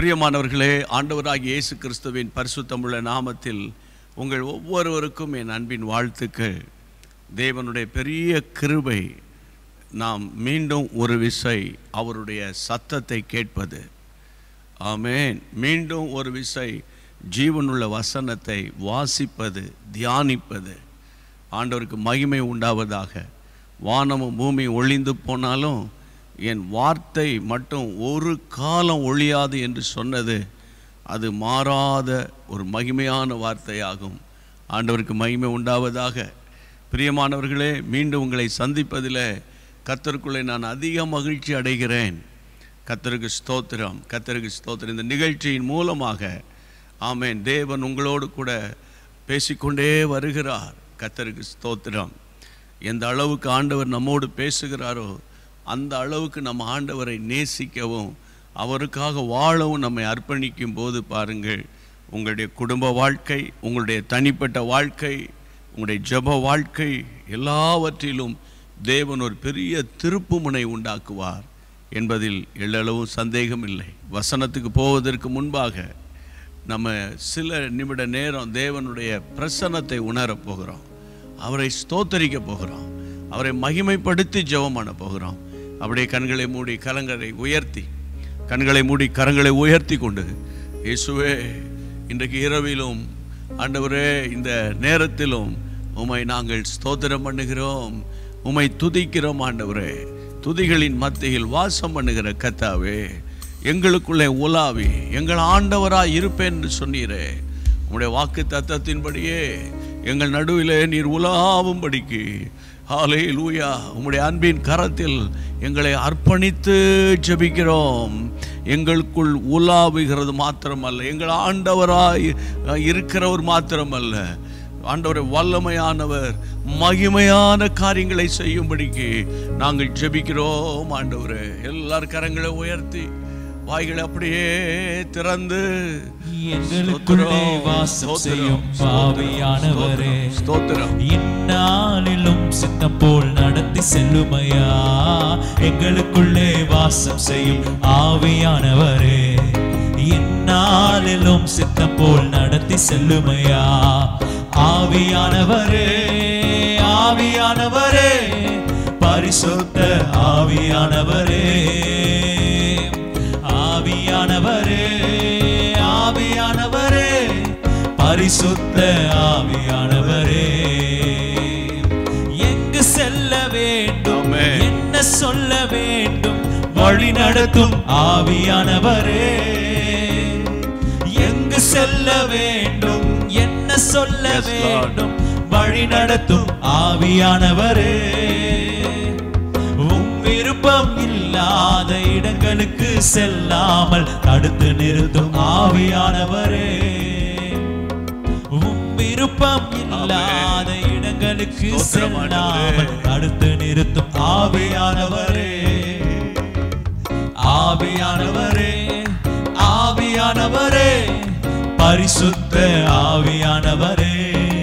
பிரியமானவர்களே, ஆண்டவராகிய இயேசு கிறிஸ்துவின் பரிசுத்தமுள்ள நாமத்தில் உங்கள் ஒவ்வொருவருக்கும் என் அன்பின் வாழ்த்துக்கள். தேவனுடைய பெரிய கிருபை நாம் மீண்டும் ஒரு விசை அவருடைய சத்தத்தை கேட்பது. ஆமென். மீண்டும் ஒரு விசை ஜீவனுள்ள வசனத்தை வாசிப்பது, தியானிப்பது. ஆண்டவருக்கு மகிமை உண்டாவதாக. வானமும் பூமி ஒழிந்து போனாலும் என் வார்த்தை மட்டும் ஒரு காலம் ஒழியாது என்று சொன்னது அது மாறாத ஒரு மகிமையான வார்த்தையாகும். ஆண்டவருக்கு மகிமை உண்டாவதாக. பிரியமானவர்களே, மீண்டும் உங்களை சந்திப்பதில் கர்த்தருக்குள்ளே நான் அதிக மகிழ்ச்சி அடைகிறேன். கர்த்தருக்கு ஸ்தோத்திரம், கர்த்தருக்கு ஸ்தோத்திரம். இந்த நிகழ்ச்சியின் மூலமாக ஆமென், தேவன் உங்களோடு கூட பேசிக்கொண்டே வருகிறார். கர்த்தருக்கு ஸ்தோத்திரம். எந்த அளவுக்கு ஆண்டவர் நம்மோடு பேசுகிறாரோ அந்த அளவுக்கு நம்ம ஆண்டவரை நேசிக்கவும் அவருக்காக வாழவும் நம்மை அர்ப்பணிக்கும் போது பாருங்கள், உங்களுடைய குடும்ப வாழ்க்கை, உங்களுடைய தனிப்பட்ட வாழ்க்கை, உங்களுடைய ஜெப வாழ்க்கை எல்லாவற்றிலும் தேவன் ஒரு பெரிய திருப்புமுனை உண்டாக்குவார் என்பதில் எள்ளளவும் சந்தேகம் இல்லை. வசனத்துக்கு போவதற்கு முன்பாக நம்ம சில நிமிட நேரம் தேவனுடைய பிரசன்னத்தை உணரப் போகிறோம். அவரை ஸ்தோத்தரிக்க போகிறோம். அவரை மகிமைப்படுத்தி ஜெபம் பண்ண போகிறோம். அப்படியே கண்களை மூடி கரங்களை உயர்த்தி கொண்டு, இயேசுவே, இன்றைக்கு இரவிலும் ஆண்டவரே இந்த நேரத்திலும் உம்மை நாங்கள் ஸ்தோத்திரம் பண்ணுகிறோம், உம்மை துதிக்கிறோம். ஆண்டவரே, துதிகளின் மத்தியில் வாசம் பண்ணுகிற கர்த்தாவே, எங்களுக்குள்ளே உலாவி எங்கள் ஆண்டவராய் இருப்பேன் என்று சொன்னீரே. உம்முடைய வாக்கு தத்தத்தின்படியே எங்கள் நடுவிலே நீர் உலாவும்படிக்கு ஹல்லேலூயா உம்முடைய அன்பின் கரத்தில் எங்களை அர்ப்பணித்து ஜெபிக்கிறோம். எங்களுக்குள் உலாவுகிறது மாத்திரமல்ல, எங்கள் ஆண்டவராய் இருக்கிறவர் மாத்திரமல்ல, ஆண்டவரை வல்லமையானவர் மகிமையான காரியங்களை செய்யும்படிக்கு நாங்கள் ஜெபிக்கிறோம். ஆண்டவரே, எல்லார் கரங்களை உயர்த்தி வாய்களை அப்படியே திறந்து, எங்களுக்குள்ளே வாசம் செய்யும் ஆவியானவரே, ஸ்தோத்திரம். இந்நாளிலும் சித்தம் போல் நடத்தி செல்லுமையா. எங்களுக்குள்ளே வாசம் செய்யும் ஆவியானவரே, இந்நாளிலும் சித்தம் போல் நடத்தி செல்லுமையா. ஆவியானவரே, ஆவியானவரே, பரிசுத்த ஆவியானவரே, ஆவியானவரே, ஆவியானவரே, பரிசுத்த ஆவியானவரே, எங்கு செல்ல வேண்டும், என்ன சொல்ல வேண்டும், வழி நடத்தும் ஆவியானவரே. எங்கு செல்ல வேண்டும், என்ன சொல்ல வேண்டும், வழி நடத்தும் ஆவியானவரே. விருப்பம் இல்லாத இடங்களுக்கு செல்லாமல் தடுத்து நிறுத்தும் ஆவியானவரே. விருப்பம் இல்லாத இடங்களுக்கு செல்லாமல் தடுத்து நிறுத்தும் ஆவியானவரே. ஆவியானவரே, ஆவியானவரே, பரிசுத்த ஆவியானவரே,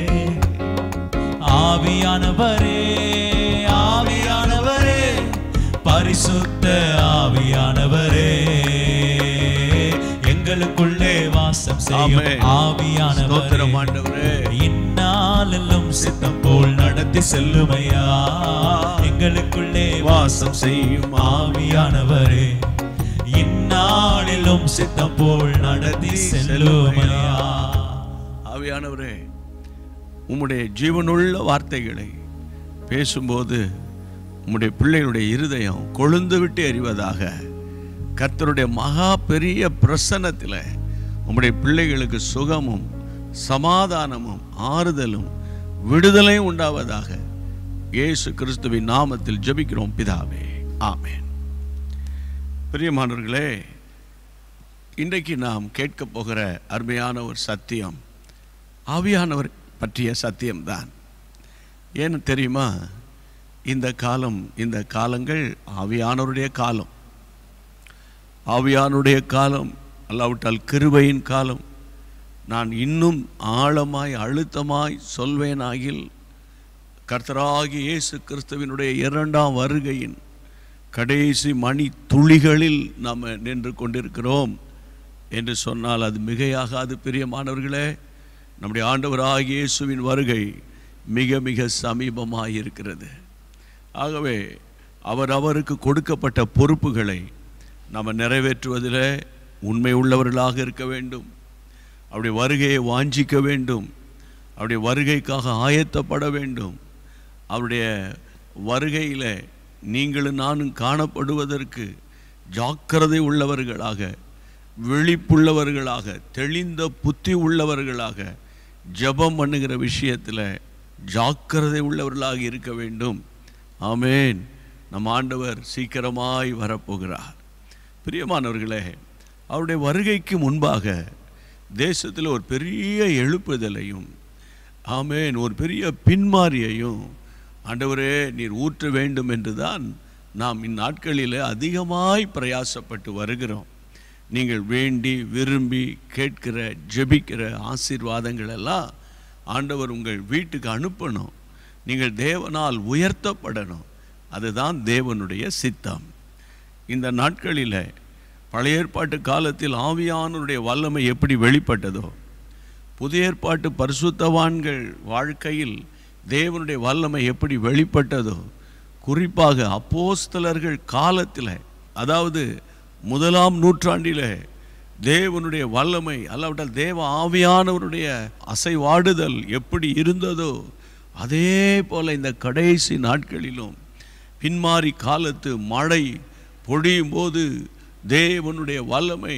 ஆவியானவரே, ஆவியானவரே, பரிசுத்த ஆவியானவரே, எங்களுக்குள்ளே வாசம் செய்யும் ஆவியானவரே, இந்நாளெல்லாம் சித்தம் போல் நடத்தி செல்லுமையா. எங்களுக்குள்ளே வாசம் செய்யும் ஆவியானவரே, இந்நாளிலும் சித்தம் போல் நடத்தி செல்லுமையா. ஆவியானவரே, உம்முடைய ஜீவனுள்ள வார்த்தைகளை பேசும்போது உம்முடைய பிள்ளைகளுடைய இருதயம் கொழுந்து விட்டு எறிவதாக. கர்த்தருடைய மகா பெரிய பிரசன்னத்தில் உம்முடைய பிள்ளைகளுக்கு சுகமும் சமாதானமும் ஆறுதலும் விடுதலையும் உண்டாவதாக. இயேசு கிறிஸ்துவின் நாமத்தில் ஜெபிக்கிறோம் பிதாவே, ஆமென். பிரியமானவர்களே, இன்றைக்கு நாம் கேட்க போகிற அருமையான ஒரு சத்தியம் ஆவியானவர் பற்றிய சத்தியம்தான். ஏன்னு தெரியுமா? இந்த காலங்கள் ஆவியானவருடைய காலம். ஆவியானுடைய காலம் அல்லாவிட்டால் கிருபையின் காலம். நான் இன்னும் ஆழமாய் அழுத்தமாய் சொல்வேனாகில் கர்த்தராகிய இயேசு கிறிஸ்துவினுடைய இரண்டாம் வருகையின் கடைசி மணி துளிகளில் நாம் நின்று கொண்டிருக்கிறோம். என்று சொன்னால் அது மிகையாகாது. பிரியமானவர்களே, நம்முடைய ஆண்டவராகிய இயேசுவின் வருகை மிக மிக சமீபமாக இருக்கிறது. ஆகவே அவருக்கு கொடுக்கப்பட்ட பொறுப்புகளை நம்ம நிறைவேற்றுவதில் உண்மை உள்ளவர்களாக இருக்க வேண்டும். அவருடைய வருகையை வாஞ்சிக்க வேண்டும். அவருடைய வருகைக்காக ஆயத்தப்பட வேண்டும். அவருடைய வருகையில் நீங்களும் நானும் காணப்படுவதற்கு ஜாக்கிரதை உள்ளவர்களாக, விழிப்புள்ளவர்களாக, தெளிந்த புத்தி உள்ளவர்களாக, ஜெபம் பண்ணுகிற விஷயத்தில் ஜாக்கிரதை உள்ளவர்களாக இருக்க வேண்டும். ஆமேன். நம் ஆண்டவர் சீக்கிரமாய் வரப்போகிறார். பிரியமானவர்களே, அவருடைய வருகைக்கு முன்பாக தேசத்தில் ஒரு பெரிய எழுப்புதலையும், ஆமேன், ஒரு பெரிய பின்மாறியையும் ஆண்டவரே நீர் ஊற்ற வேண்டும் என்று தான் நாம் இந்நாட்களில் அதிகமாய் பிரயாசப்பட்டு வருகிறோம். நீங்கள் வேண்டி விரும்பி கேட்கிற ஜெபிக்கிற ஆசீர்வாதங்கள் எல்லாம் ஆண்டவர் உங்கள் வீட்டுக்கு அனுப்பணும். நீங்கள் தேவனால் உயர்த்தப்படணும். அதுதான் தேவனுடைய சித்தம். இந்த நாட்களில் பழைய ஏற்பாட்டு காலத்தில் ஆவியானவருடைய வல்லமை எப்படி வெளிப்பட்டதோ, புதிய ஏற்பாட்டு பரிசுத்தவான்கள் வாழ்க்கையில் தேவனுடைய வல்லமை எப்படி வெளிப்பட்டதோ, குறிப்பாக அப்போஸ்தலர்கள் காலத்தில், அதாவது 1ஆம் நூற்றாண்டில் தேவனுடைய வல்லமை அல்லாவிட்டால் தேவ ஆவியானவருடைய அசைவாடுதல் எப்படி இருந்ததோ, அதே போல் இந்த கடைசி நாட்களிலும் பின்மாறி காலத்து மழை பொழியும் போது தேவனுடைய வல்லமை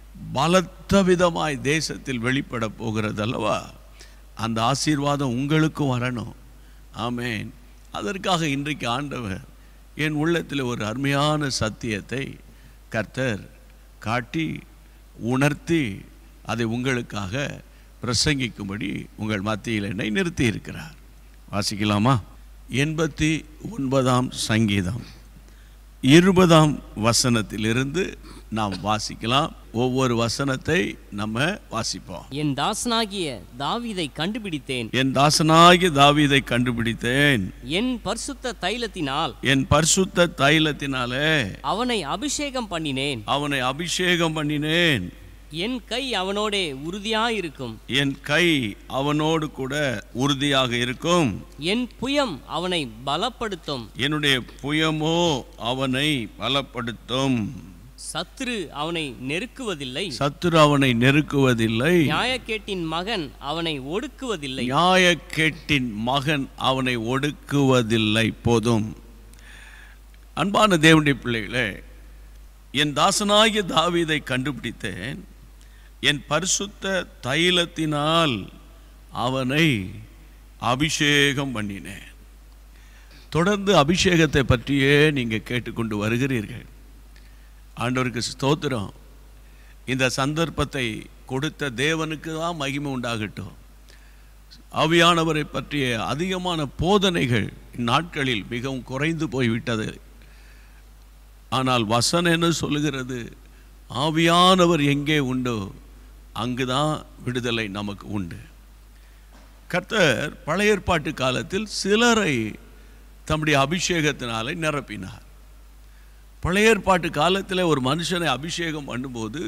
பலத்த விதமாய் தேசத்தில் வெளிப்பட போகிறது அல்லவா? அந்த ஆசீர்வாதம் உங்களுக்கும் வரணும். ஆமேன். அதற்காக இன்றைக்கு ஆண்டவர் என் உள்ளத்தில் ஒரு அருமையான சத்தியத்தை கர்த்தர் காட்டி உணர்த்தி அதை உங்களுக்காக பிரசங்கிக்கும்படி உங்கள் மத்தியில் என்னை நிறுத்தி இருக்கிறார். வாசிக்கலாமா? 89ஆம் சங்கீதம் 20ஆம் வசனத்திலிருந்து நாம் வாசிக்கலாம். ஒவ்வொரு வசனத்தை நம்ம வாசிப்போம். என் தாசனாகிய தாவீதை கண்டுபிடித்தேன், என் தாசனாகிய தாவீதை கண்டுபிடித்தேன், என் பரிசுத்த தைலத்தினால், என் பரிசுத்த தைலத்தினாலே அவனை அபிஷேகம் பண்ணினேன், அவனை அபிஷேகம் பண்ணினேன். என் கை அவனோடே உறுதியாயிருக்கும், என் கை அவனோடு கூட உறுதியாக இருக்கும். என் புயம் அவனை பலப்படுத்தும், என்னுடைய புயமோ அவனை பலப்படுத்தும். சத்துரு அவனை நெருக்குவதில்லை, சத்துரு அவனை நெருக்குவதில்லை. நியாயக்கேட்டின் மகன் அவனை ஒடுக்குவதில்லை, நியாயக்கேட்டின் மகன் அவனை ஒடுக்குவதில்லை. போதும். அன்பான தேவனுடைய பிள்ளைகளே, என் தாசனாகிய தாவீதை கண்டுபிடித்தேன், என் பரிசுத்த தைலத்தினால் அவனை அபிஷேகம் பண்ணினேன். தொடர்ந்து அபிஷேகத்தை பற்றியே நீங்கள் கேட்டுக்கொண்டு வருகிறீர்கள். ஆண்டவருக்கு ஸ்தோத்திரம். இந்த சந்தர்ப்பத்தை கொடுத்த தேவனுக்கு தான் மகிமை உண்டாகட்டும். ஆவியானவரை பற்றிய அதிகமான போதனைகள் இந்நாட்களில் மிகவும் குறைந்து போய்விட்டது. ஆனால் வசனம் என்ன சொல்லுகிறது? ஆவியானவர் எங்கே உண்டோ அங்குதான் விடுதலை நமக்கு உண்டு. கர்த்தர் பழைய ஏற்பாட்டு காலத்தில் சிலரை தம்முடைய அபிஷேகத்தினாலே நிரப்பினார். பழைய ஏற்பாட்டு காலத்தில் ஒரு மனுஷனை அபிஷேகம் பண்ணும்போது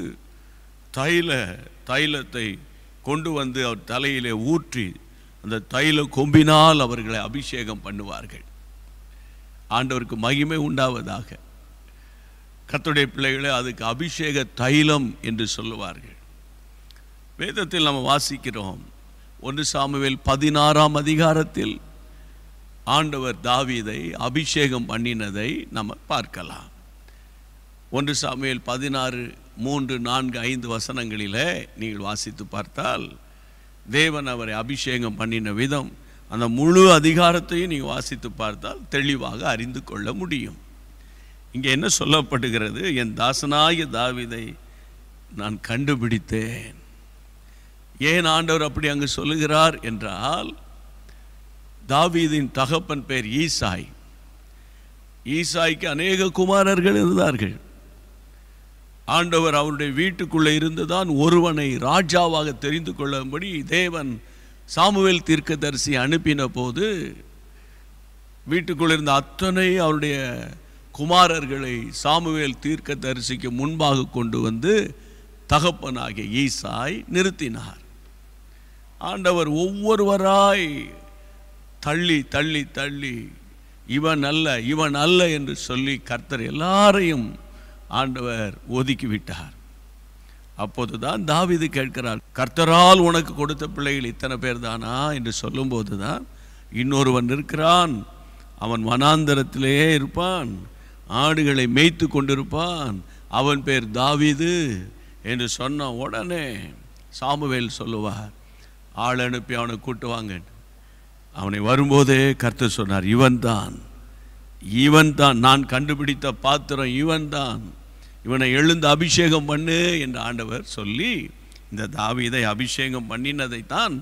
தைலத்தை கொண்டு வந்து அவர் தலையிலே ஊற்றி அந்த தைல கொம்பினால் அவர்களை அபிஷேகம் பண்ணுவார்கள். ஆண்டவருக்கு மகிமை உண்டாவதாக. கர்த்தருடைய பிள்ளைகளே, அதுக்கு அபிஷேக தைலம் என்று சொல்லுவார்கள். வேதத்தில் நம்ம வாசிக்கிறோம். 1 சாமுவேல் 16ஆம் அதிகாரத்தில் ஆண்டவர் தாவீதை அபிஷேகம் பண்ணினதை நம்ம பார்க்கலாம். 1 சாமுவேல் 16 3 4 5 வசனங்களில் நீங்கள் வாசித்து பார்த்தால் தேவன் அவரை அபிஷேகம் பண்ணின விதம், அந்த முழு அதிகாரத்தையும் நீங்கள் வாசித்து பார்த்தால் தெளிவாக அறிந்து கொள்ள முடியும். இங்கே என்ன சொல்லப்படுகிறது? என் தாசனாகிய தாவீதை நான் கண்டுபிடித்தேன். ஏன் ஆண்டவர் அப்படி அங்கு சொல்லுகிறார் என்றால், தாவீதின் தகப்பன் பேர் ஈசாய். ஈசாய்க்கு அநேக குமாரர்கள் இருந்தார்கள். ஆண்டவர் அவருடைய வீட்டுக்குள்ளே இருந்துதான் ஒருவனை ராஜாவாக தெரிந்து கொள்ளும்படி தேவன் சாமுவேல் தீர்க்கதரிசி அனுப்பின போது வீட்டுக்குள்ள இருந்த அத்தனை அவருடைய குமாரர்களை சாமுவேல் தீர்க்கதரிசிக்கு முன்பாக கொண்டு வந்து தகப்பனாகிய ஈசாய் நிறுத்தினார். ஆண்டவர் ஒவ்வொருவராய் தள்ளி தள்ளி தள்ளி இவன் அல்ல இவன் அல்ல என்று சொல்லி கர்த்தர் எல்லாரையும் ஆண்டவர் ஒதுக்கிவிட்டார். அப்போதுதான் தாவீது கேட்கிறார், கர்த்தரால் உனக்கு கொடுத்த பிள்ளைகள் இத்தனை பேர் தானா என்று சொல்லும்போது தான் இன்னொருவன் இருக்கிறான், அவன் வனாந்தரத்திலே இருப்பான், ஆடுகளை மேய்த்து கொண்டிருப்பான், அவன் பேர் தாவீது என்று சொன்ன உடனே சாமுவேல் சொல்லுவார், ஆள் அனுப்பி அவனை கூட்டுவாங்க. அவனை வரும்போதே கர்த்தர் சொன்னார், இவன் தான் நான் கண்டுபிடித்த பாத்திரம், இவன்தான், இவனை எழுந்து அபிஷேகம் பண்ணு என்று ஆண்டவர் சொல்லி இந்த தாவீதை அபிஷேகம் பண்ணினதைத்தான்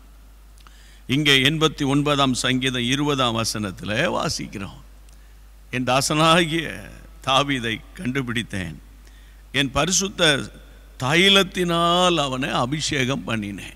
இங்கே 89ஆம் சங்கீதம் 20ஆம் வசனத்தில் வாசிக்கிறோம். என் தாசனாகிய தாவீதை கண்டுபிடித்தேன், என் பரிசுத்த தைலத்தினால் அவனை அபிஷேகம் பண்ணினேன்.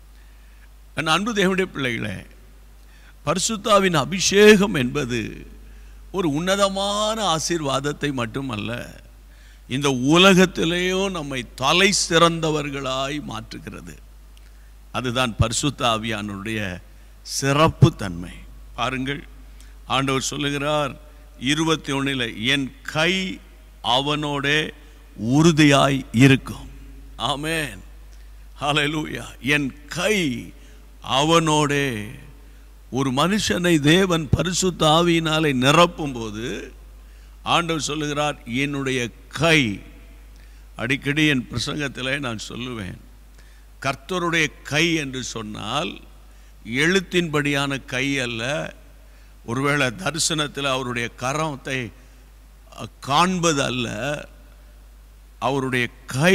என் அன்பு தேவனுடைய பிள்ளைகளே, பரிசுத்தாவின் அபிஷேகம் என்பது ஒரு உன்னதமான ஆசீர்வாதத்தை மட்டுமல்ல, இந்த உலகத்திலேயும் நம்மை தலை சிறந்தவர்களாய் மாற்றுகிறது. அதுதான் பரிசுத்த ஆவியானுடைய சிறப்பு தன்மை. பாருங்கள், ஆண்டவர் சொல்லுகிறார் 21, என் கை அவனோட உறுதியாய் இருக்கும். ஆமென், ஹல்லேலூயா. என் கை அவனோட. ஒரு மனுஷனை தேவன் பரிசுத்த ஆவியினாலே நிரப்பும் போது ஆண்டவர் சொல்லுகிறார், என்னுடைய கை. அடிக்கடி என் பிரசங்கத்தில் நான் சொல்லுவேன், கர்த்தருடைய கை என்று சொன்னால் எழுத்தின்படியான கை அல்ல. ஒருவேளை தரிசனத்தில் அவருடைய கரத்தை காண்பது அல்ல, அவருடைய கை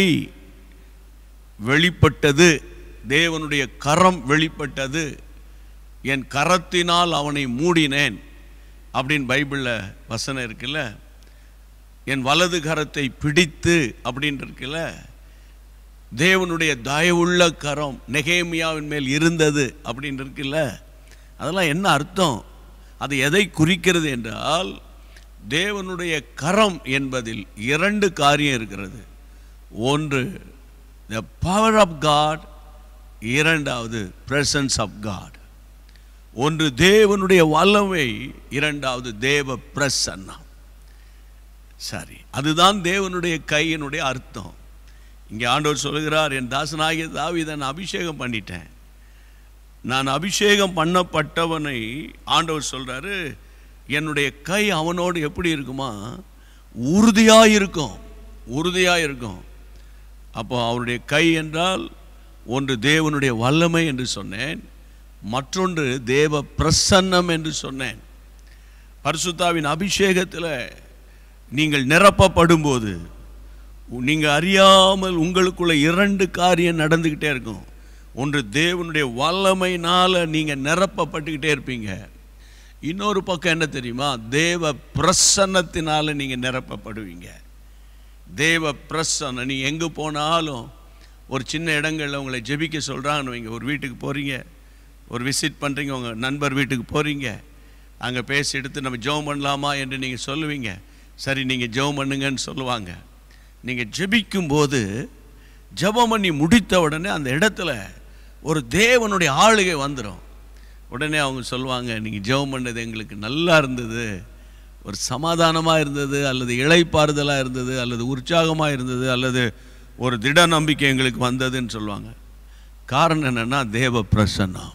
வெளிப்பட்டது, தேவனுடைய கரம் வெளிப்பட்டது. என் கரத்தினால் அவனை மூடினேன் அப்படின்னு பைபிளில் வசனம் இருக்குல்ல. என் வலது கரத்தை பிடித்து அப்படின்னு இருக்குல்ல. தேவனுடைய தயவுள்ள கரம் நெகேமியாவின் மேல் இருந்தது அப்படின்னு இருக்குல்ல. அதெல்லாம் என்ன அர்த்தம்? அது எதை குறிக்கிறது என்றால், தேவனுடைய கரம் என்பதில் 2 காரியம் இருக்கிறது. ஒன்று the power of God, இரண்டாவது presence of God. ஒன்று தேவனுடைய வல்லமை, இரண்டாவது தேவ பிரசன்னம். சரி, அதுதான் தேவனுடைய கையினுடைய அர்த்தம். இங்கே ஆண்டவர் சொல்கிறார், என் தாசனாகிய தாவீதை நான் அபிஷேகம் பண்ணிட்டேன். நான் அபிஷேகம் பண்ணப்பட்டவனை ஆண்டவர் சொல்கிறாரு, என்னுடைய கை அவனோடு எப்படி இருக்குமா? உறுதியாக இருக்கும், உறுதியாக இருக்கும். அப்போ அவருடைய கை என்றால் ஒன்று தேவனுடைய வல்லமை என்று சொன்னேன், மற்றொன்று தேவ பிரசன்னம் என்று சொன்னேன். பரிசுத்தாவின் அபிஷேகத்தில் நீங்கள் நிரப்பப்படும் போது நீங்கள் அறியாமல் உங்களுக்குள்ள 2 காரியம் நடந்துக்கிட்டே இருக்கும். ஒன்று தேவனுடைய வல்லமையினால் நீங்கள் நிரப்பப்பட்டுக்கிட்டே இருப்பீங்க. இன்னொரு பக்கம் என்ன தெரியுமா? தேவ பிரசன்னத்தினால் நீங்கள் நிரப்பப்படுவீங்க. தேவ பிரசன்னம். நீங்கள் எங்கே போனாலும் ஒரு சின்ன இடங்களில் உங்களை ஜெபிக்க சொல்கிறான்னு வைங்க. ஒரு வீட்டுக்கு போகிறீங்க, ஒரு விசிட் பண்ணுறீங்க, உங்கள் நண்பர் வீட்டுக்கு போகிறீங்க, அங்கே பேசி எடுத்து நம்ம ஜெபம் பண்ணலாமா என்று நீங்கள் சொல்லுவீங்க. சரி, நீங்கள் ஜெபம் பண்ணுங்கன்னு சொல்லுவாங்க. நீங்கள் ஜெபிக்கும்போது ஜெபம் பண்ணி முடித்த உடனே அந்த இடத்துல ஒரு தேவனுடைய ஆளுகை வந்துடும். உடனே அவங்க சொல்லுவாங்க, நீங்கள் ஜெபம் பண்ணது எங்களுக்கு நல்லா இருந்தது, ஒரு சமாதானமாக இருந்தது, அல்லது இளைப்பாறுதலாக இருந்தது, அல்லது உற்சாகமாக இருந்தது, அல்லது ஒரு திட நம்பிக்கை எங்களுக்கு வந்ததுன்னு சொல்லுவாங்க. காரணம் என்னென்னா தேவ பிரசன்னம்.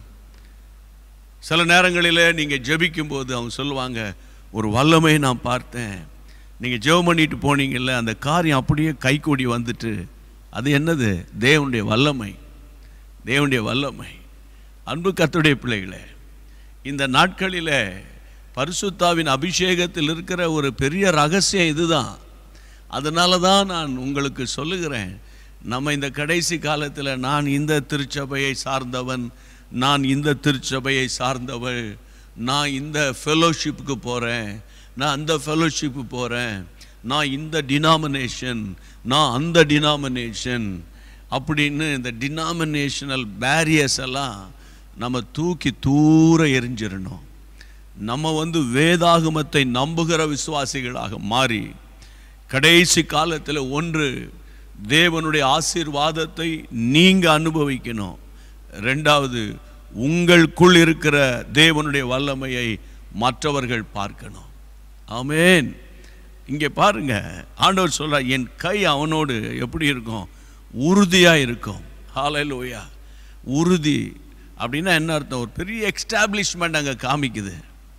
சில நேரங்களில் நீங்கள் ஜெபிக்கும்போது அவங்க சொல்லுவாங்க, ஒரு வல்லமை நான் பார்த்தேன், நீங்கள் ஜெபம் பண்ணிட்டு போனீங்கல்ல, அந்த காரியம் அப்படியே கைகூடி வந்துட்டு. அது என்னது? தேவனுடைய வல்லமை, தேவனுடைய வல்லமை. அன்பு கர்த்தருடைய பிள்ளைகளே, இந்த நாட்களில் பரிசுத்தாவின் அபிஷேகத்தில் இருக்கிற ஒரு பெரிய ரகசியம் இதுதான். அதனால தான் நான் உங்களுக்கு சொல்லுகிறேன், நம்ம இந்த கடைசி காலத்தில் நான் இந்த திருச்சபையை சார்ந்தவன், நான் இந்த திருச்சபையை சார்ந்தவள், நான் இந்த ஃபெலோஷிப்புக்கு போகிறேன், நான் அந்த ஃபெலோஷிப்பு போகிறேன், நான் இந்த டினாமினேஷன், நான் அந்த டினாமினேஷன் அப்படின்னு இந்த டினாமினேஷனல் பேரியர்ஸ் எல்லாம் நம்ம தூக்கி தூர எரிஞ்சிடணும். நம்ம வேதாகமத்தை நம்புகிற விசுவாசிகளாக மாறி கடைசி காலத்தில் ஒன்று தேவனுடைய ஆசீர்வாதத்தை நீங்க அனுபவிக்கணும். ரெண்டாவது, உங்களுக்குள் இருக்கிற தேவனுடைய வல்லமையை மற்றவர்கள் பார்க்கணும். ஆமென். இங்கே பாருங்க, ஆண்டவர் சொல்றார், என் கை அவனோடு எப்படி இருக்கும்? உறுதியா இருக்கும். ஹல்லேலூயா. உறுதி அப்படின்னா என்ன அர்த்தம்? ஒரு பெரிய எஸ்டாப்ளிஷ்மெண்ட் அங்கே காமிக்குது.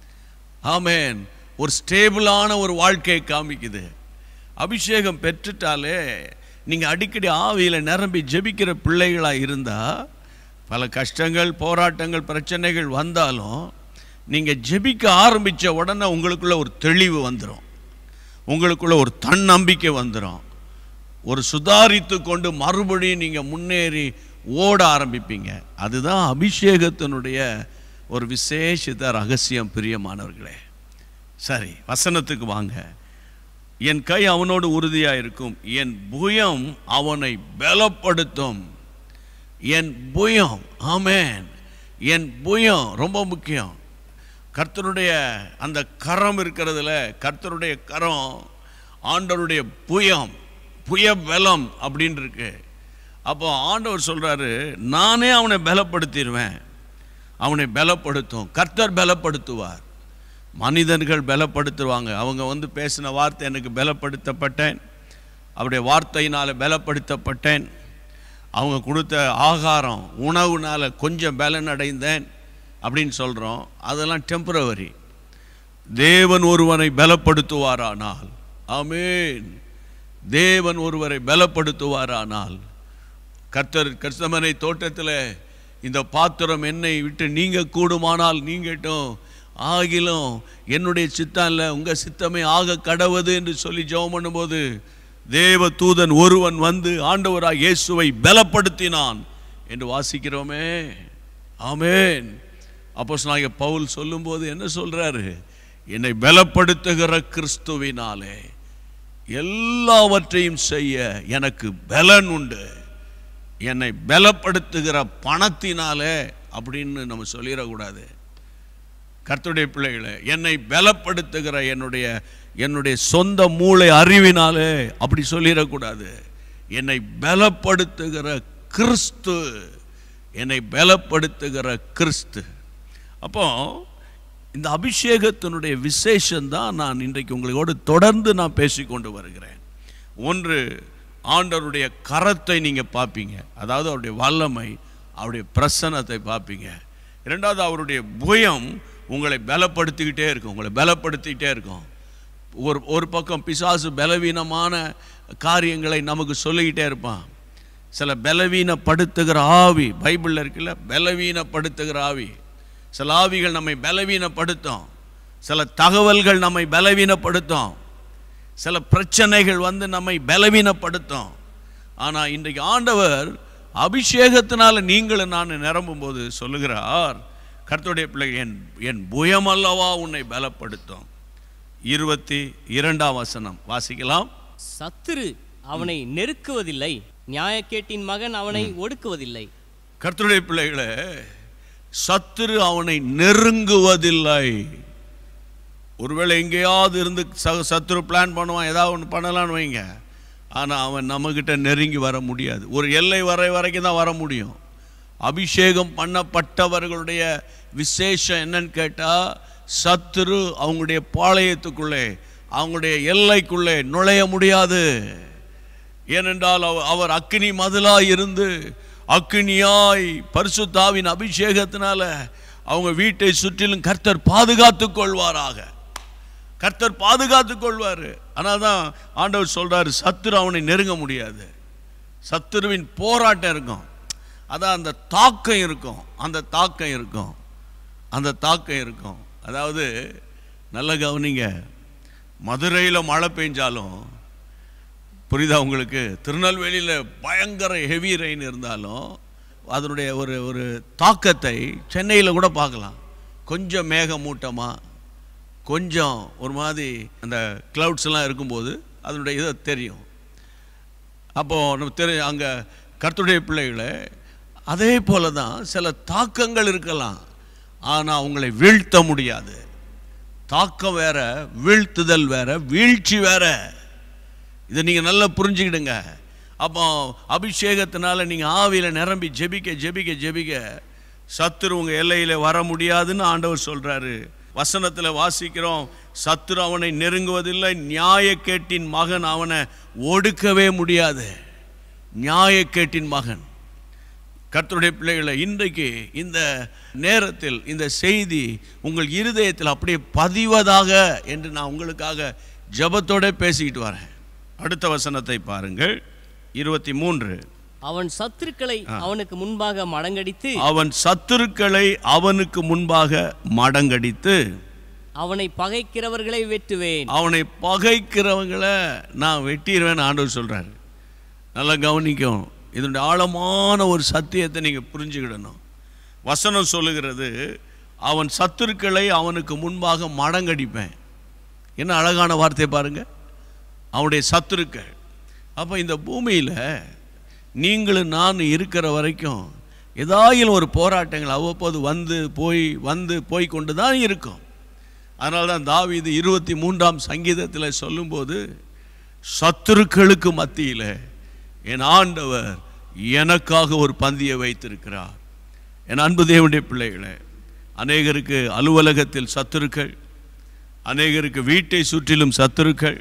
ஆமென். ஒரு ஸ்டேபிளான ஒரு வாழ்க்கையை காமிக்குது. அபிஷேகம் பெற்றுட்டாலே நீங்கள் அடிக்கடி ஆவியில் நிரம்பி ஜெபிக்கிற பிள்ளைகளாக இருந்தால், பல கஷ்டங்கள், போராட்டங்கள், பிரச்சனைகள் வந்தாலும் நீங்கள் ஜெபிக்க ஆரம்பித்த உடனே உங்களுக்குள்ள ஒரு தெளிவு வந்துடும், உங்களுக்குள்ள ஒரு தன்னம்பிக்கை வந்துடும். ஒரு சுதாரித்து கொண்டு மறுபடியும் நீங்கள் முன்னேறி ஓட ஆரம்பிப்பீங்க. அதுதான் அபிஷேகத்தினுடைய ஒரு விசேஷித்த ரகசியம். பிரியமானவர்களே, சரி, வசனத்துக்கு வாங்க. என் கை அவனோடு உறுதியாக இருக்கும், என் புயம் அவனை பலப்படுத்தும். என் புயம், ஆமென், என் புயம் ரொம்ப முக்கியம். கர்த்தருடைய அந்த கரம் இருக்கிறதுல, கர்த்தருடைய கரம் ஆண்டவருடைய புயம், புய பலம் அப்படின்னு இருக்கு. அப்போ ஆண்டவர் சொல்றாரு, நானே அவனை பலப்படுத்திடுவேன். அவனை பலப்படுத்தும், கர்த்தர் பலப்படுத்துவார். மனிதர்கள் பலப்படுத்துவாங்க. அவங்க பேசின வார்த்தை, எனக்கு பலப்படுத்தப்பட்டேன், அவருடைய வார்த்தையினால் பலப்படுத்தப்பட்டேன், அவங்க கொடுத்த ஆகாரம் உணவுனால் கொஞ்சம் பலன் அடைந்தேன் அப்படின்னு சொல்கிறோம். அதெல்லாம் டெம்பரவரி. தேவன் ஒருவனை பலப்படுத்துவாரானால், ஆமென், தேவன் ஒருவரை பலப்படுத்துவாரானால், கர்த்தர் கர்த்தமனை தோட்டத்தில் இந்த பாத்திரம் என்னை விட்டு நீங்க கூடுமானால் நீங்கட்டும், ஆகிலும் என்னுடைய சித்தம் இல்லை உங்கள் சித்தமே ஆக கடவுது என்று சொல்லி ஜெபம் பண்ணும்போது தேவ தூதன் ஒருவன் வந்து ஆண்டவராக இயேசுவை பலப்படுத்தினான் என்று வாசிக்கிறோமே. ஆமென். அப்போஸ்தலனாகிய பவுல் சொல்லும்போது என்ன சொல்றாரு? என்னை பலப்படுத்துகிற கிறிஸ்துவினாலே எல்லாவற்றையும் செய்ய எனக்கு பலன் உண்டு. என்னை பலப்படுத்துகிற பணத்தினாலே அப்படின்னு நம்ம சொல்லிடக்கூடாது. கர்த்தருடைய பிள்ளைகளை, என்னை பலப்படுத்துகிற என்னுடைய சொந்த மூளை அறிவினாலே அப்படி சொல்லிடக்கூடாது. என்னை பலப்படுத்துகிற கிறிஸ்து, என்னை பலப்படுத்துகிற கிறிஸ்து. அப்போ இந்த அபிஷேகத்தினுடைய விசேஷம்தான் நான் இன்றைக்கு உங்களோடு தொடர்ந்து நான் பேசிக்கொண்டு வருகிறேன். ஒன்று, ஆண்டவருடைய கரத்தை நீங்கள் பார்ப்பீங்க, அதாவது அவருடைய வல்லமை, அவருடைய பிரசன்னத்தை பார்ப்பீங்க. இரண்டாவது, அவருடைய புயம் உங்களை பலப்படுத்திக்கிட்டே இருக்கும், உங்களை பலப்படுத்திக்கிட்டே இருக்கும். ஒரு பக்கம் பிசாசு பலவீனமான காரியங்களை நமக்கு சொல்லிக்கிட்டே இருப்பான். சில பலவீனப்படுத்துகிற ஆவி பைபிளில் இருக்குல்ல, பலவீனப்படுத்துகிற ஆவி. சில ஆவிகள் நம்மை பலவீனப்படுத்தும், சில தகவல்கள் நம்மை பலவீனப்படுத்தும், சில பிரச்சனைகள் நம்மை பலவீனப்படுத்தும். ஆனால் இன்றைக்கு ஆண்டவர் அபிஷேகத்தினால நீங்களும் நான் நிரம்பும் போது சொல்லுகிறார், கர்த்தருடைய பிள்ளைகள், என் புயம் அல்லவா உன்னை பலப்படுத்தும். 22ஆம் வசனம் வாசிக்கலாம். சத்துரு அவனை நெருக்குவதில்லை, நியாயக்கேட்டின் மகன் அவனை ஒடுக்குவதில்லை. கர்த்தருடைய பிள்ளைகளே, சத்துரு அவனை நெருங்குவதில்லை. ஒருவேளை எங்கேயாவது இருந்து சத்துரு பிளான் பண்ணுவான், ஏதாவது ஒன்று பண்ணலான்னு வைங்க, ஆனால் அவன் நம்மக்கிட்ட நெருங்கி வர முடியாது. ஒரு எல்லை வரைக்கும் தான் வர முடியும். அபிஷேகம் பண்ணப்பட்டவர்களுடைய விசேஷம் என்னன்னு கேட்டால், சத்துரு அவங்களுடைய பாளையத்துக்குள்ளே, அவங்களுடைய எல்லைக்குள்ளே நுழைய முடியாது. ஏனென்றால் அவர் அக்கினி மதிலாய் இருந்து அக்கினியாய் பரிசுத்தாவின் அபிஷேகத்தினால அவங்க வீட்டை சுற்றிலும் கர்த்தர் பாதுகாத்துக் கொள்வாராக. கர்த்தர் பாதுகாத்துக் கொள்வார். ஆனால் தான் ஆண்டவர் சொல்றாரு, சத்துரு அவனை நெருங்க முடியாது. சத்துருவின் போராட்டம் இருக்கும், அதான் அந்த தாக்கம் இருக்கும், அந்த தாக்கம் இருக்கும், அந்த தாக்கம் இருக்கும். அதாவது நல்ல கவனிங்க, மதுரையில் மழை பெஞ்சாலும் புரியுதா உங்களுக்கு, திருநெல்வேலியில் பயங்கர ஹெவி ரெயின் இருந்தாலும் அதனுடைய ஒரு தாக்கத்தை சென்னையில் கூட பார்க்கலாம். கொஞ்சம் மேகமூட்டமாக, கொஞ்சம் ஒரு மாதிரி அந்த கிளவுட்ஸ் எல்லாம் இருக்கும்போது அதனுடைய இதை தெரியும். அப்போது நம்ம அங்கே கர்த்தருடைய பிள்ளைகளை அதே போல தான் சில தாக்கங்கள் இருக்கலாம், ஆனால் அவங்களை வீழ்த்த முடியாது. தாக்கம் வேற, வீழ்த்துதல் வேற, வீழ்ச்சி வேற. இதை நீங்கள் நல்லா புரிஞ்சுக்கிடுங்க. அப்போ அபிஷேகத்தினால நீங்கள் ஆவியில் நிரம்பி ஜெபிக்க ஜெபிக்க ஜெபிக்க சத்துரு உங்கள் எல்லையில் வர முடியாதுன்னு ஆண்டவர் சொல்கிறாரு. வசனத்தில் வாசிக்கிறோம், சத்துரு அவனை நெருங்குவதில்லை, நியாயக்கேட்டின் மகன் அவனை ஒடுக்கவே முடியாது. நியாயக்கேட்டின் மகன். கர்த்தருடைய பிள்ளைகளை, இன்றைக்கு இந்த நேரத்தில் இந்த செய்தி உங்கள் இருதயத்தில் அப்படியே பதிவதாக என்று நான் உங்களுக்காக ஜெபத்தோட பேசிக்கிட்டு வரேன். அடுத்த வசனத்தை பாருங்கள், 23. அவன் சத்துருக்களை அவனுக்கு முன்பாக மடங்கடித்து, அவன் சத்துருக்களை அவனுக்கு முன்பாக மடங்கடித்து, அவனை பகைக்கிறவர்களை வெட்டுவேன். அவனை பகைக்கிறவங்களை நான் வெட்டிடுவேன் ஆண்டவர் சொல்றாரு. நல்லா கவனிக்கும், இதனுடைய ஆழமான ஒரு சத்தியத்தை நீங்கள் புரிஞ்சுக்கிடணும். வசனம் சொல்லுகிறது, அவன் சத்துருக்களை அவனுக்கு முன்பாக மடங்கடிப்பேன். என்ன அழகான வார்த்தை பாருங்க, அவனுடைய சத்துருக்கள். அப்போ இந்த பூமியில் நீங்களும் நான் இருக்கிற வரைக்கும் ஏதாயிலும் ஒரு போராட்டங்கள் அவ்வப்போது வந்து போய் கொண்டு தான் இருக்கும். அதனால தான் தாவீது 23ஆம் சங்கீதத்தில் சொல்லும்போது, சத்துருக்களுக்கு மத்தியில் என் ஆண்டவர் எனக்காக ஒரு பந்தியை வைத்திருக்கிறார். என் அன்பு தேவனுடைய பிள்ளைகளே, அநேகருக்கு அலுவலகத்தில் சத்துருக்கள், அநேகருக்கு வீட்டை சுற்றிலும் சத்துருக்கள்,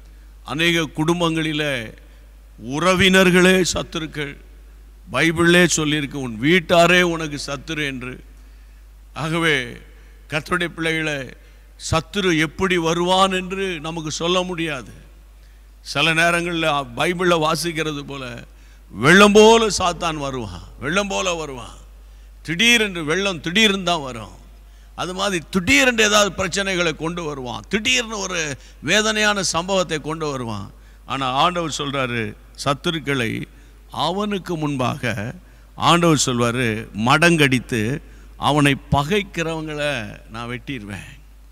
அநேக குடும்பங்களில் உறவினர்களே சத்துருக்கள். பைபிளே சொல்லியிருக்கு, உன் வீட்டாரே உனக்கு சத்துரு என்று. ஆகவே கர்த்தருடைய பிள்ளைகளை, சத்துரு எப்படி வருவான் என்று நமக்கு சொல்ல முடியாது. சில நேரங்களில் பைபிளில் வாசிக்கிறது போல வெள்ளம் போல சாத்தான் வருவான், வெள்ளம் போல வருவான். திடீரென்று வெள்ளம் திடீர்னு தான் வரும். அது மாதிரி திடீரென்று ஏதாவது பிரச்சனைகளை கொண்டு வருவான், திடீர்னு ஒரு வேதனையான சம்பவத்தை கொண்டு வருவான். ஆனால் ஆண்டவர் சொல்கிறாரு, சத்துருக்களை அவனுக்கு முன்பாக ஆண்டவர் சொல்வார் மடங்கடித்து அவனை பகைக்கிறவங்களை நான் வெட்டிடுவேன்.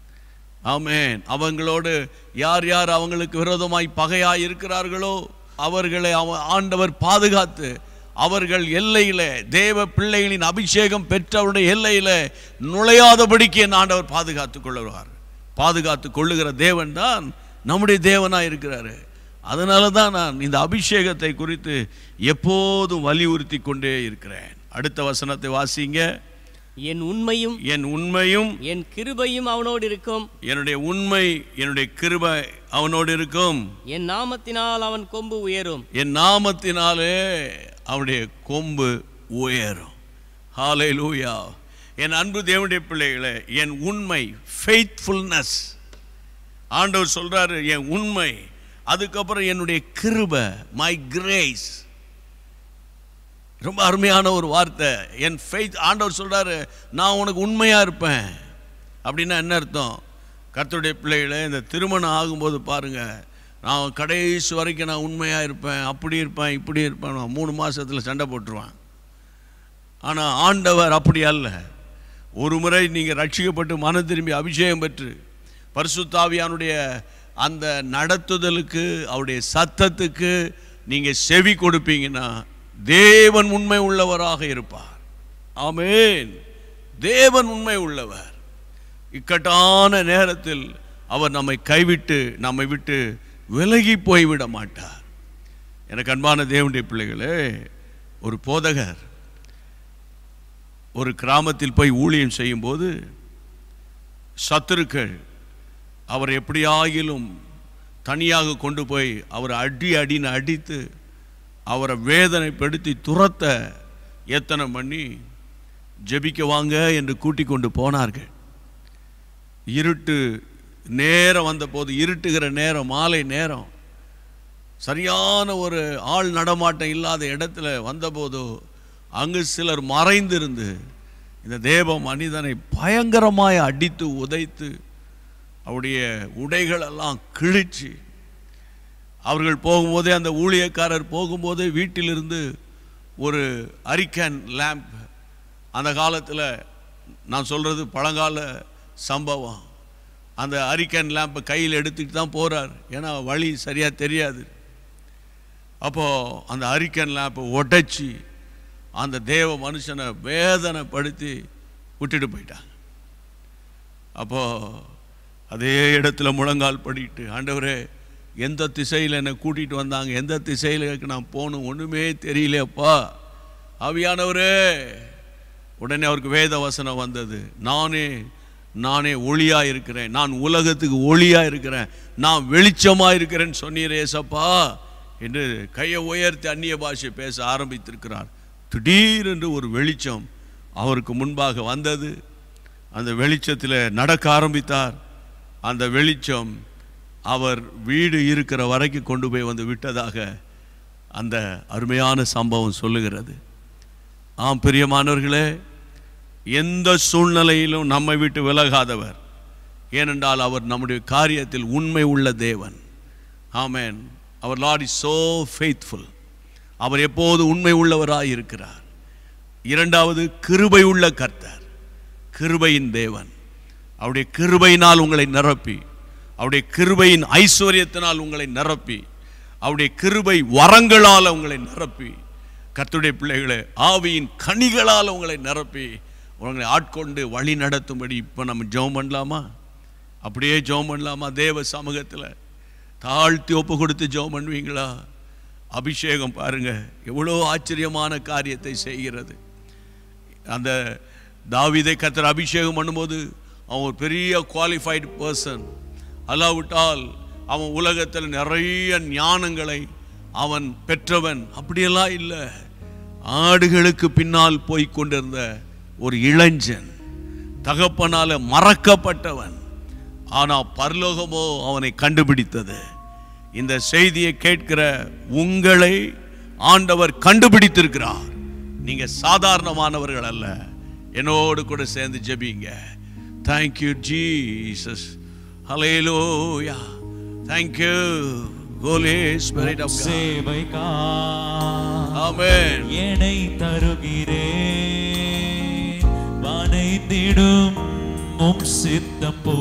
ஆமென். அவங்களோடு யார் யார் அவங்களுக்கு விரோதமாய் பகையாய் இருக்கிறார்களோ அவர்களை ஆண்டவர் பாதுகாத்து, அவர்கள் எல்லையில் தேவ பிள்ளைகளின் அபிஷேகம் பெற்றவருடைய எல்லையில் நுழையாதபடிக்கு என் ஆண்டவர் பாதுகாத்து கொள்ளுவார். பாதுகாத்து கொள்ளுகிற தேவன் தான் நம்முடைய தேவனாக இருக்கிறாரு. அதனால தான் நான் இந்த அபிஷேகத்தை குறித்து எப்போதும் வலியுறுத்தி கொண்டே இருக்கிறேன். அடுத்த வசனத்தை வாசிங்க. என் உண்மையும் என் கிருபையும் அவனோடு இருக்கும். என்னுடைய உண்மை என்னுடைய கிருபை அவனோடு இருக்கும். என் நாமத்தினால் அவன் கொம்பு உயரும். என் நாமத்தினாலே அவனுடைய கொம்பு உயரும். ஹல்லேலூயா. என் அன்பு தேவனுடைய பிள்ளைகளே, என் உண்மை, ஃபெய்த்ஃபுல்னஸ், ஆண்டவர் சொல்றாரு என் உண்மை. அதுக்கப்புறம் என்னுடைய கிருபை, மை கிரேஸ். ரொம்ப அருமையான ஒரு வார்த்தை. என் ஃபெய்த், ஆண்டவர் சொல்றாரு நான் உனக்கு உண்மையா இருப்பேன். அப்படின்னா என்ன அர்த்தம்? கர்த்தருடைய பிள்ளைகளை, இந்த திருமணம் ஆகும்போது பாருங்க, நான் கடைசி வரைக்கும் நான் உண்மையா இருப்பேன், அப்படி இருப்பேன், இப்படி இருப்பேன். 3 மாசத்துல சண்டை போட்டுருவான். ஆனால் ஆண்டவர் அப்படி அல்ல. ஒரு முறை நீங்கள் ரட்சிக்கப்பட்டு மனம் திரும்பி அபிஷேகம் பெற்று பரிசுத்த ஆவியானுடைய அந்த நடத்துதலுக்கு, அவருடைய சத்தத்துக்கு நீங்கள் செவி கொடுப்பீங்கன்னா தேவன் உண்மை உள்ளவராக இருப்பார். ஆமென். தேவன் உண்மை உள்ளவர். இக்கட்டான நேரத்தில் அவர் நம்மை கைவிட்டு நம்மை விட்டு விலகி போய்விட மாட்டார். எனக்கு அன்பான தேவனுடைய பிள்ளைகளே, ஒரு போதகர் ஒரு கிராமத்தில் போய் ஊழியம் செய்யும்போது சத்துருக்கள் அவர் எப்படியாகிலும் தனியாக கொண்டு போய் அவரை அடின்னு அடித்து அவரை வேதனைப்படுத்தி துரத்த எத்தனை பண்ணி ஜெபிக்க வாங்க என்று கூட்டிக் கொண்டு போனார்கள். இருட்டு நேரம் வந்தபோது, இருட்டுகிற நேரம், மாலை நேரம், சரியான ஒரு ஆள் நடமாட்டம் இல்லாத இடத்துல வந்தபோது அங்கு சிலர் மறைந்திருந்து இந்த தேவ மனிதனை பயங்கரமாய் அடித்து உதைத்து அவருடைய உடைகளெல்லாம் கிழிச்சு, அவர்கள் போகும்போதே, அந்த ஊழியக்காரர் போகும்போதே வீட்டிலிருந்து ஒரு அரிக்கன் லேம்ப், அந்த காலத்தில் நான் சொல்கிறது பழங்கால சம்பவம், அந்த அரிக்கன் லேம்பை கையில் எடுத்துக்கிட்டு தான் போகிறார். ஏன்னா வழி சரியாக தெரியாது. அப்போது அந்த அரிக்கன் லேம்பை உடைச்சி அந்த தேவ மனுஷனை வேதனைப்படுத்தி விட்டுட்டு போயிட்டாங்க. அப்போது அதே இடத்துல முழங்கால் படிட்டு, ஆண்டவரே எந்த திசையில் என்னை கூட்டிகிட்டு வந்தாங்க, எந்த திசையில் நான் போகணும் ஒன்றுமே தெரியலையப்பா ஆவியானவரே. உடனே அவருக்கு வேத வசனம் வந்தது. நானே ஒளியாக இருக்கிறேன், நான் உலகத்துக்கு ஒளியாக இருக்கிறேன், நான் வெளிச்சமாக இருக்கிறேன்னு சொன்னீரே ஏசப்பா என்று கையை உயர்த்தி அந்நிய பாஷை பேச ஆரம்பித்திருக்கிறார். திடீரென்று ஒரு வெளிச்சம் அவருக்கு முன்பாக வந்தது. அந்த வெளிச்சத்தில் நடக்க ஆரம்பித்தார். அந்த வெளிச்சம் அவர் வீடு இருக்கிற வரைக்கும் கொண்டு போய் வந்து விட்டதாக அந்த அருமையான சம்பவம் சொல்லுகிறது. ஆம் பிரியமானவர்களே, எந்த சூழ்நிலையிலும் நம்மை விட்டு விலகாதவர். ஏனென்றால் அவர் நம்முடைய காரியத்தில் உண்மை உள்ள தேவன். ஆமென். அவர் லார்ட் இஸ் சோ ஃபெய்த்ஃபுல். அவர் எப்போது உண்மை உள்ளவராய் இருக்கிறார். இரண்டாவது, கிருபை உள்ள கர்த்தர், கிருபையின் தேவன். அவருடைய கிருபையினால் உங்களை நிரப்பி, அவருடைய கிருபையின் ஐஸ்வர்யத்தினால் உங்களை நிரப்பி, அவருடைய கிருபை வரங்களால் உங்களை நிரப்பி, கர்த்தருடைய பிள்ளைகளை ஆவியின் கனிகளால் உங்களை நிரப்பி உங்களை ஆட்கொண்டு வழி நடத்தும்படி இப்போ நம்ம ஜெபம் பண்ணலாமா? அப்படியே ஜெபம் பண்ணலாமா? தேவ சமூகத்தில் தாழ்த்தி ஒப்பு கொடுத்து ஜெபம் பண்ணுவீங்களா? அபிஷேகம் பாருங்க எவ்வளோ ஆச்சரியமான காரியத்தை செய்கிறது. அந்த தாவீதை கர்த்தர் அபிஷேகம் பண்ணும்போது அவன் ஒரு பெரிய குவாலிஃபைடு பர்சன். அல்லாவிட்டால் அவன் உலகத்தில் நிறைய ஞானங்களை அவன் பெற்றவன் அப்படியெல்லாம் இல்லை. ஆடுகளுக்கு பின்னால் போய் கொண்டிருந்த ஒரு இளைஞன், தகப்பனால மறக்கப்பட்டவன். ஆனால் பரலோகமோ அவனை கண்டுபிடித்தது. இந்த செய்தியை கேட்கிற உங்களை ஆண்டவர் கண்டுபிடித்திருக்கிறார். நீங்க சாதாரணமானவர்கள் அல்ல. என்னோடு கூட சேர்ந்து ஜெபிங்க. Thank you Jesus. Hallelujah. Thank you Holy Spirit of God. சேவைக்கா Amen. என்னை தருகிறேன், வனைந்திடும் உம் சித்தம் போ.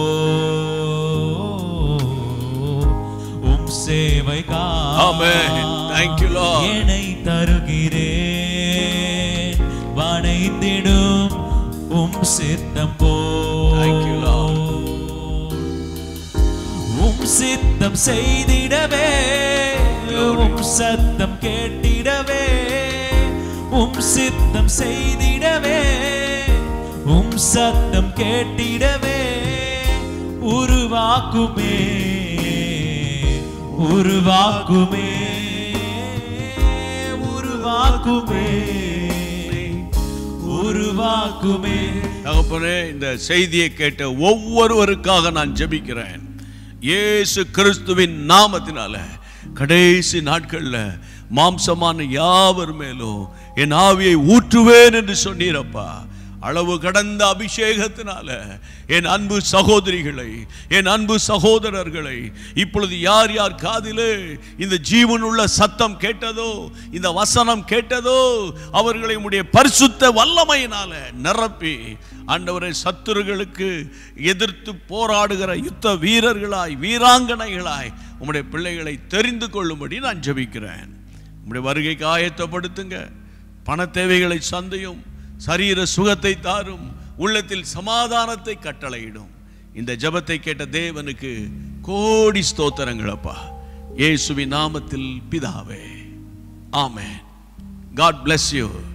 உம் சேவைக்கா Amen. Thank you Lord. என்னை தருகிறேன், வனைந்திடும் உம் சித்தம் போ. Thank you Lord. உம் சித்தம் செய்திடவே, உம் சத்தம் கேட்டிடவே, உம் சித்தம் செய்திடவே, உம் சத்தம் கேட்டிடவே, உருவாக்குமே உருவாக்குமே உருவாக்குமே உருவாக்குமே. தகப்பனே, இந்த செய்தியை கேட்ட ஒவ்வொருவருக்காக நான் ஜெபிக்கிறேன். இயேசு கிறிஸ்துவின் நாமத்தினால கடைசி நாட்களில் மாம்சமான யாவர் மேலும் என் ஆவியை ஊற்றுவேன் என்று சொன்னீரப்பா. அளவு கடந்த அபிஷேகத்தினால என் அன்பு சகோதரிகளை, என் அன்பு சகோதரர்களை இப்பொழுது யார் யார் காதிலே இந்த ஜீவனுள்ள சத்தம் கேட்டதோ, இந்த வசனம் கேட்டதோ, அவர்களை உம்முடைய பரிசுத்த வல்லமையினால நிரப்பி ஆண்டவரே, சத்துருகளுக்கு எதிர்த்து போராடுகிற யுத்த வீரர்களாய், வீராங்கனைகளாய் உம்முடைய பிள்ளைகளை தெரிந்து கொள்ளும்படி நான் ஜெபிக்கிறேன். உம்முடைய வருகைக்கு ஆயத்தப்படுத்துங்க. பண தேவைகளை சந்தையும், சரீர சுகத்தை தாரும், உள்ளத்தில் சமாதானத்தை கட்டளையிடும். இந்த ஜெபத்தை கேட்ட தேவனுக்கு கோடி ஸ்தோத்திரங்கள் அப்பா, இயேசுவின் நாமத்தில் பிதாவே. ஆமென். God bless you.